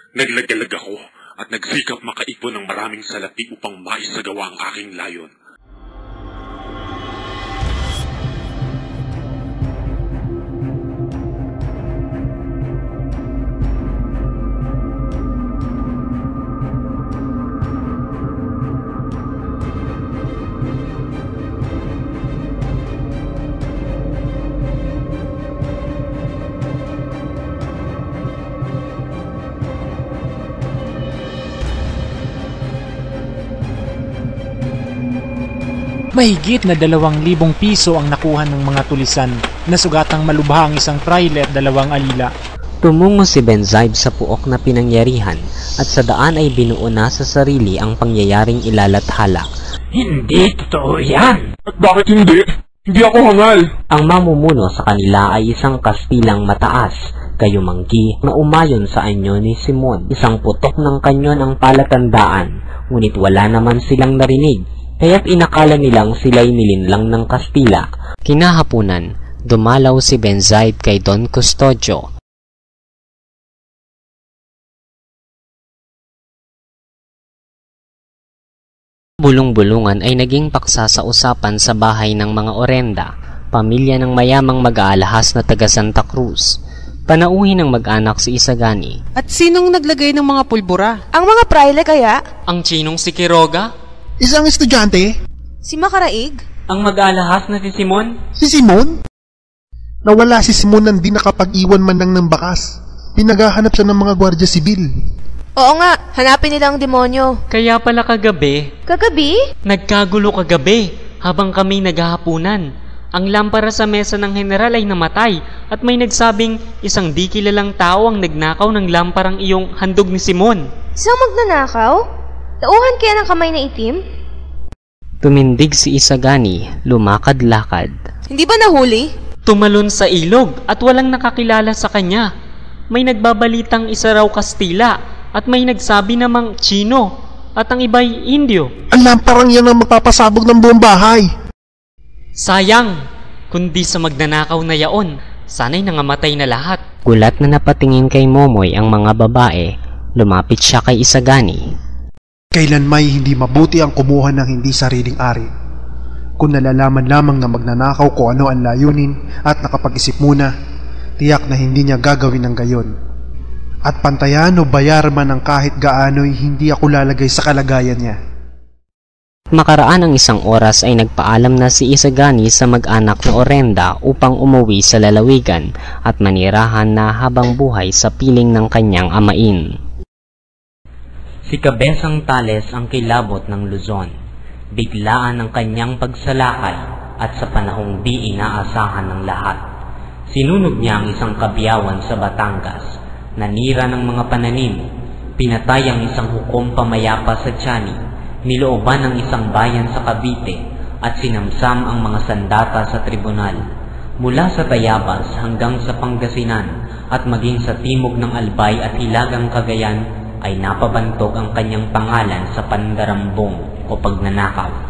Naglagalag ako at nagsikap makaipon ng maraming salapi upang maisagawa ang aking layon. Mahigit na 2,000 piso ang nakuha ng mga tulisan, nasugatang malubha ang isang trailer at 2 alila. Tumungo si Benzaib sa puok na pinangyarihan at sa daan ay binuo na sa sarili ang pangyayaring ilalathala. Hindi totoo yan! At bakit hindi? Hindi ako hangal! Ang mamumuno sa kanila ay isang Kastilang mataas, gayumanggi na umayon sa anyo ni Simon. Isang putok ng kanyon ang palatandaan, ngunit wala naman silang narinig. Kaya't inakala nilang sila'y nilinlang ng Kastila. Kinahapunan, dumalaw si Benzaib kay Don Custodio. Bulong-bulungan ay naging paksa sa usapan sa bahay ng mga Orenda, pamilya ng mayamang mag-aalahas na taga Santa Cruz. Panauhin ng mag-anak si Isagani. At sinong naglagay ng mga pulbura? Ang mga praile kaya? Ang chinong si Quiroga? Isang estudyante? Si Makaraig? Ang mag-aalahas na si Simon? Si Simon? Nawala si Simon nang di nakapag-iwan man lang ng bakas. Pinaghahanap siya ng mga gwardya sibil. Oo nga, hanapin nila ang demonyo. Kaya pala kagabi? Kagabi? Nagkagulo kagabi habang kami naghahapunan. Ang lampara sa mesa ng general ay namatay at may nagsabing isang di kilalang tao ang nagnakaw ng lamparang iyong handog ni Simon. Isang magnanakaw? Tauhan kaya ng kamay na itim? Tumindig si Isagani, lumakad-lakad. Hindi ba nahuli? Tumalon sa ilog at walang nakakilala sa kanya. May nagbabalitang isa raw Kastila at may nagsabi namang Chino at ang iba'y Indio. Ang lamparang yan ang magpapasabog ng buong bahay. Sayang, kundi sa magnanakaw na yaon, sana'y nangamatay na lahat. Gulat na napatingin kay Momoy ang mga babae, lumapit siya kay Isagani. Kailan may hindi mabuti ang kumuha ng hindi sariling ari. Kung nalalaman lamang na magnanakaw ko ano ang layunin at nakapag-isip muna, tiyak na hindi niya gagawin ng gayon. At pantayan o bayar man ng kahit gaano'y hindi ako lalagay sa kalagayan niya. Makaraan ang 1 oras ay nagpaalam na si Isagani sa mag-anak na Orenda upang umuwi sa lalawigan at manirahan na habang buhay sa piling ng kanyang amain. Si Kabesang Tales ang kilabot ng Luzon, biglaan ang kanyang pagsalakay at sa panahong di inaasahan ng lahat. Sinunog niya ang isang kabyawan sa Batangas, nanira ng mga pananim, pinatay ang isang hukom pamayapa sa Tiani, nilooban ang isang bayan sa Cavite at sinamsam ang mga sandata sa tribunal. Mula sa Tayabas hanggang sa Pangasinan at maging sa timog ng Albay at Hilagang Cagayan ay napabantog ang kanyang pangalan sa pandarambong o pagnanakaw.